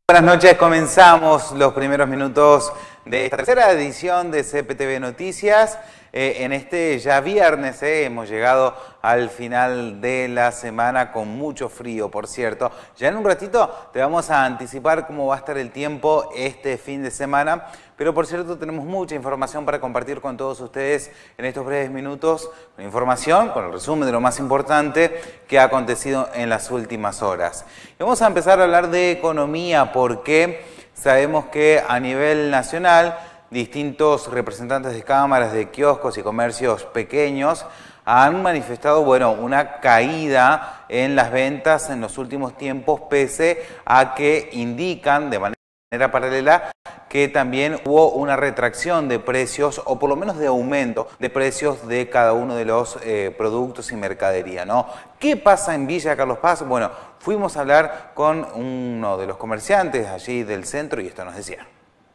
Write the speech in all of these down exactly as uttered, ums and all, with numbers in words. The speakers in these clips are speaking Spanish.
Buenas noches, comenzamos los primeros minutos de esta tercera edición de C P T V Noticias. Eh, en este ya viernes eh, hemos llegado al final de la semana con mucho frío, por cierto. Ya en un ratito te vamos a anticipar cómo va a estar el tiempo este fin de semana, pero por cierto tenemos mucha información para compartir con todos ustedes en estos breves minutos, con información, con el resumen de lo más importante que ha acontecido en las últimas horas. Y vamos a empezar a hablar de economía porque sabemos que a nivel nacional distintos representantes de cámaras, de kioscos y comercios pequeños han manifestado, bueno, una caída en las ventas en los últimos tiempos, pese a que indican de manera paralela que también hubo una retracción de precios, o por lo menos de aumento de precios de cada uno de los eh, productos y mercadería, ¿no? ¿Qué pasa en Villa Carlos Paz? Bueno, fuimos a hablar con uno de los comerciantes allí del centro y esto nos decía.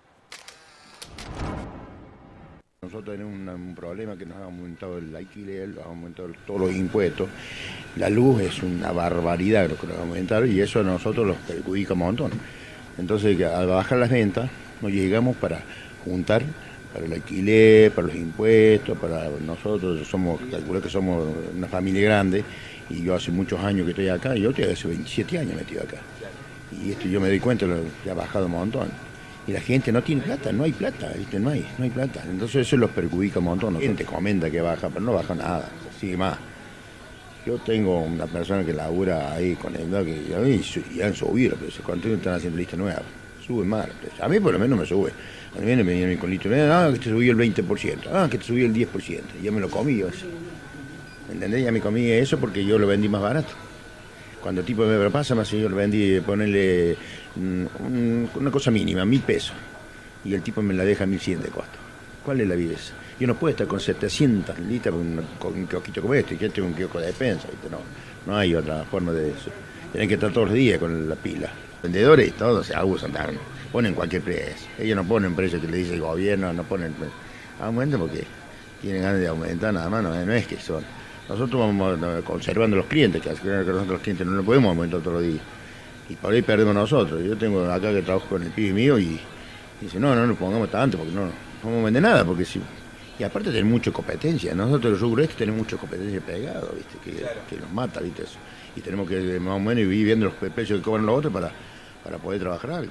Nosotros tenemos un, un problema que nos ha aumentado el alquiler, nos ha aumentado todos los impuestos. La luz es una barbaridad lo que nos ha aumentado y eso a nosotros los perjudica un montón. Entonces, al bajar las ventas, nos llegamos para juntar para el alquiler, para los impuestos, para nosotros, somos, calculo que somos una familia grande y yo hace muchos años que estoy acá, y yo estoy hace veintisiete años metido acá. Y esto yo me doy cuenta que ha bajado un montón. Y la gente no tiene plata, no hay plata, ¿viste? No hay, no hay plata. Entonces eso los perjudica un montón. La gente comenta que baja, pero no baja nada, sigue más. Yo tengo una persona que labura ahí con él, ¿no? Que a mí y han subido los precios, cuando están haciendo lista nueva, sube más los precios. A mí por lo menos me sube. A mí me viene con lista nueva, ah, que te subió el veinte por ciento, ah, que te subió el diez por ciento. Ya me lo comí yo eso. ¿Me entendés? Ya me comí eso porque yo lo vendí más barato. Cuando el tipo me pasa, más yo lo vendí, ponerle un, una cosa mínima, mil pesos. Y el tipo me la deja mil cien de costo. ¿Cuál es la vida esa? Yo no puedo estar con setecientas litras con un kiosquito como este, que tengo un kiosco de despensa, ¿viste? No, no hay otra forma de eso. Tienen que estar todos los días con la pila. Vendedores y todos se abusan, ponen cualquier precio. Ellos no ponen precio que le dice el gobierno, no ponen precio. Aumentan porque tienen ganas de aumentar nada más, no, no es que son. Nosotros vamos conservando los clientes, que nosotros los clientes no lo podemos aumentar todos los días. Y por ahí perdemos nosotros. Yo tengo acá que trabajo con el pibe mío y dice, no, no nos pongamos tanto porque no, no vamos a vender nada. Porque si, y aparte tenemos mucha competencia. Nosotros los rubros tenemos mucha competencia pegada, ¿viste? Que, claro, que nos mata, ¿viste? Eso. Y tenemos que más o menos ir viendo los precios que cobran los otros para, para poder trabajar algo.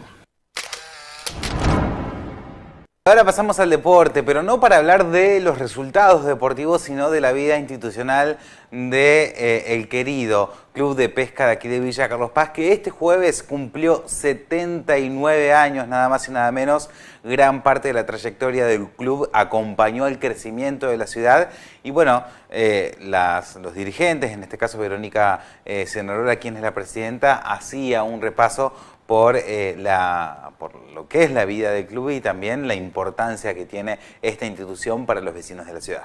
Ahora pasamos al deporte, pero no para hablar de los resultados deportivos, sino de la vida institucional de eh, el querido Club de Pesca de aquí de Villa Carlos Paz, que este jueves cumplió setenta y nueve años, nada más y nada menos. Gran parte de la trayectoria del club acompañó el crecimiento de la ciudad y bueno, eh, las, los dirigentes, en este caso Verónica eh, Cenarola, quien es la presidenta, hacía un repaso por, eh, la, por lo que es la vida del club y también la importancia que tiene esta institución para los vecinos de la ciudad.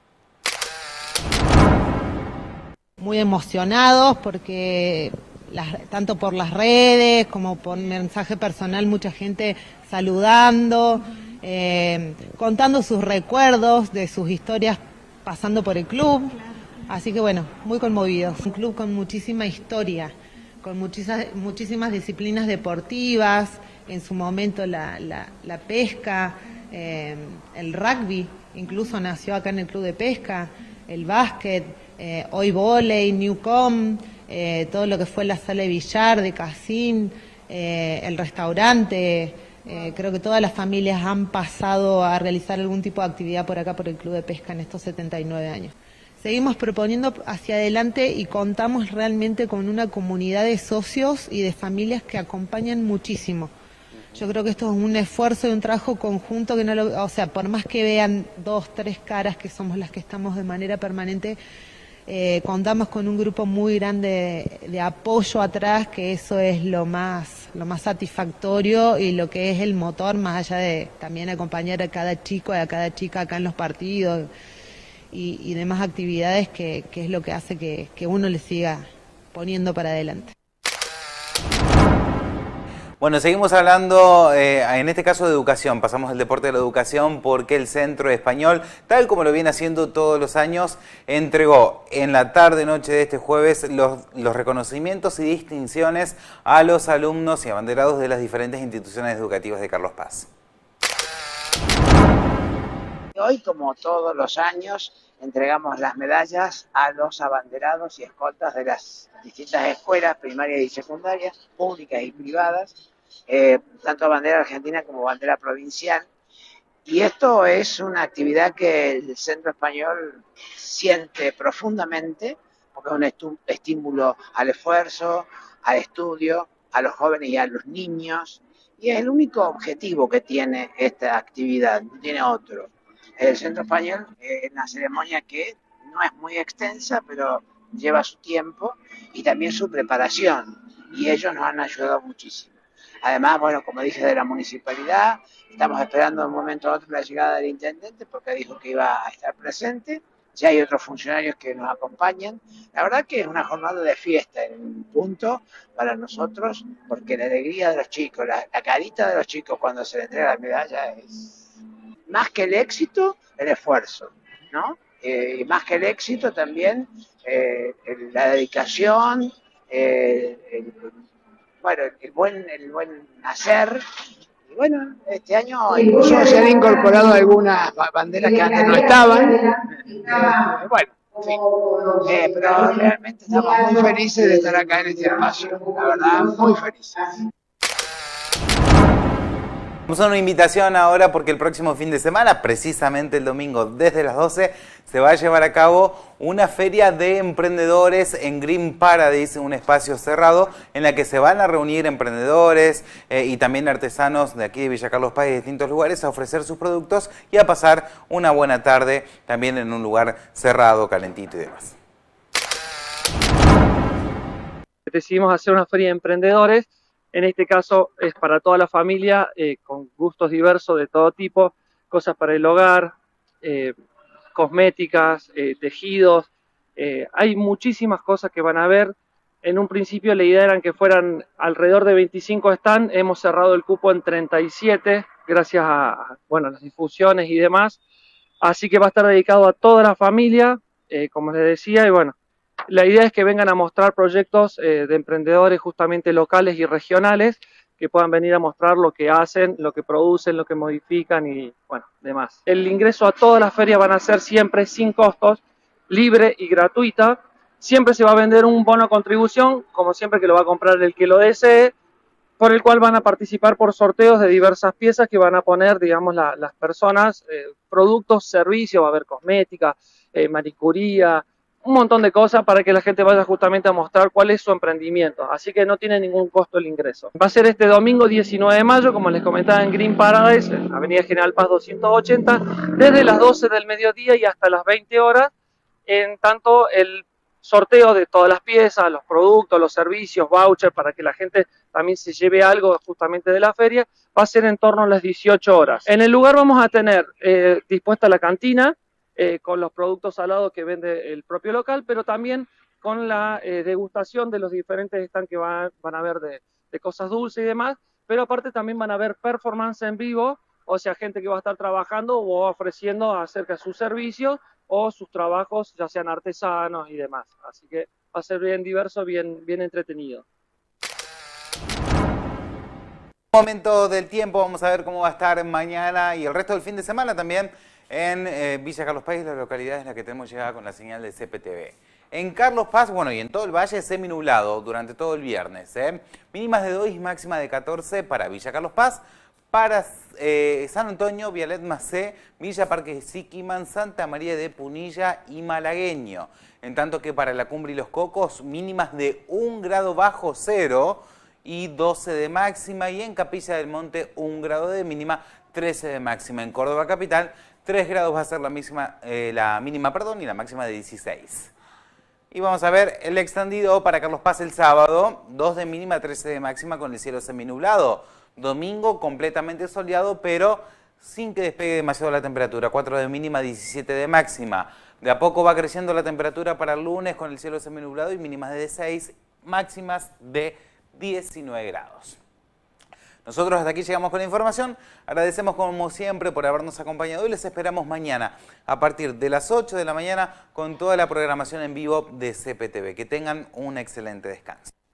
Muy emocionados porque las, tanto por las redes como por mensaje personal, mucha gente saludando, eh, contando sus recuerdos de sus historias pasando por el club. Así que bueno, muy conmovidos. Un club con muchísima historia, con muchísimas, muchísimas disciplinas deportivas, en su momento la, la, la pesca, eh, el rugby, incluso nació acá en el Club de Pesca, el básquet, eh, hoy vóley, Newcom, eh, todo lo que fue la sala de billar, de casín, eh, el restaurante, eh, creo que todas las familias han pasado a realizar algún tipo de actividad por acá por el Club de Pesca en estos setenta y nueve años. Seguimos proponiendo hacia adelante y contamos realmente con una comunidad de socios y de familias que acompañan muchísimo. Yo creo que esto es un esfuerzo y un trabajo conjunto que no lo, o sea, por más que vean dos, tres caras que somos las que estamos de manera permanente, eh, contamos con un grupo muy grande de, de apoyo atrás, que eso es lo más, lo más satisfactorio y lo que es el motor, más allá de también acompañar a cada chico y a cada chica acá en los partidos y, y demás actividades que, que es lo que hace que, que uno le siga poniendo para adelante. Bueno, seguimos hablando, eh, en este caso de educación, pasamos del deporte a la educación porque el Centro Español, tal como lo viene haciendo todos los años, entregó en la tarde-noche de este jueves los, los reconocimientos y distinciones a los alumnos y abanderados de las diferentes instituciones educativas de Carlos Paz. Hoy, como todos los años, entregamos las medallas a los abanderados y escoltas de las distintas escuelas primarias y secundarias, públicas y privadas, eh, tanto bandera argentina como bandera provincial. Y esto es una actividad que el Centro Español siente profundamente, porque es un estímulo al esfuerzo, al estudio, a los jóvenes y a los niños, y es el único objetivo que tiene esta actividad, no tiene otro. El Centro Español es una ceremonia que no es muy extensa, pero lleva su tiempo y también su preparación, y ellos nos han ayudado muchísimo. Además, bueno, como dije, de la municipalidad, estamos esperando de un momento a otro la llegada del intendente porque dijo que iba a estar presente. Ya hay otros funcionarios que nos acompañan. La verdad que es una jornada de fiesta en un punto para nosotros, porque la alegría de los chicos, la, la carita de los chicos cuando se les entrega la medalla es más que el éxito, el esfuerzo, ¿no? Eh, y más que el éxito también eh, el, la dedicación, eh, el, bueno, el buen, el buen hacer. Y bueno, este año incluso se han incorporado algunas banderas que antes no estaban. Eh, bueno, en fin. Eh, pero realmente estamos muy felices de estar acá en este espacio. La verdad, muy felices. Vamos a una invitación ahora porque el próximo fin de semana, precisamente el domingo desde las doce, se va a llevar a cabo una feria de emprendedores en Green Paradise, un espacio cerrado en la que se van a reunir emprendedores eh, y también artesanos de aquí de Villa Carlos Paz y de distintos lugares a ofrecer sus productos y a pasar una buena tarde también en un lugar cerrado, calentito y demás. Decidimos hacer una feria de emprendedores. En este caso es para toda la familia, eh, con gustos diversos de todo tipo, cosas para el hogar, eh, cosméticas, eh, tejidos. Eh, hay muchísimas cosas que van a ver. En un principio la idea era que fueran alrededor de veinticinco stands. Hemos cerrado el cupo en treinta y siete gracias a bueno, las difusiones y demás. Así que va a estar dedicado a toda la familia, eh, como les decía, y bueno. La idea es que vengan a mostrar proyectos eh, de emprendedores justamente locales y regionales que puedan venir a mostrar lo que hacen, lo que producen, lo que modifican y bueno, demás. El ingreso a todas las ferias van a ser siempre sin costos, libre y gratuita. Siempre se va a vender un bono contribución, como siempre que lo va a comprar el que lo desee, por el cual van a participar por sorteos de diversas piezas que van a poner, digamos, la, las personas, eh, productos, servicios, va a haber cosmética, eh, manicuría, un montón de cosas para que la gente vaya justamente a mostrar cuál es su emprendimiento. Así que no tiene ningún costo el ingreso. Va a ser este domingo diecinueve de mayo, como les comentaba, en Green Paradise, en Avenida General Paz doscientos ochenta, desde las doce del mediodía y hasta las veinte horas, en tanto el sorteo de todas las piezas, los productos, los servicios, vouchers, para que la gente también se lleve algo justamente de la feria, va a ser en torno a las dieciocho horas. En el lugar vamos a tener eh, dispuesta la cantina, Eh, con los productos salados que vende el propio local, pero también con la eh, degustación de los diferentes stands que van, van a haber de, de cosas dulces y demás, pero aparte también van a haber performance en vivo, o sea, gente que va a estar trabajando o ofreciendo acerca de sus servicios o sus trabajos, ya sean artesanos y demás. Así que va a ser bien diverso, bien, bien entretenido. Momento del tiempo, vamos a ver cómo va a estar mañana y el resto del fin de semana también en eh, Villa Carlos Paz, la localidad en la que tenemos llegada con la señal de C P T V. En Carlos Paz, bueno, y en todo el valle, seminublado durante todo el viernes. ¿eh? Mínimas de dos y máxima de catorce para Villa Carlos Paz, para eh, San Antonio, Vialet Macé, Villa Parque Siquimán, Santa María de Punilla y Malagueño. En tanto que para la Cumbre y Los Cocos, mínimas de un grado bajo cero y doce de máxima. Y en Capilla del Monte, un grado de mínima, trece de máxima. En Córdoba Capital, tres grados va a ser la, misma, eh, la mínima perdón, y la máxima de dieciséis. Y vamos a ver el extendido para Carlos Paz el sábado, dos de mínima, trece de máxima con el cielo seminublado. Domingo completamente soleado, pero sin que despegue demasiado la temperatura, cuatro de mínima, diecisiete de máxima. De a poco va creciendo la temperatura para el lunes con el cielo seminublado y mínimas de seis, máximas de diecinueve grados. Nosotros hasta aquí llegamos con la información. Agradecemos como siempre por habernos acompañado y les esperamos mañana a partir de las ocho de la mañana con toda la programación en vivo de C P T V. Que tengan un excelente descanso.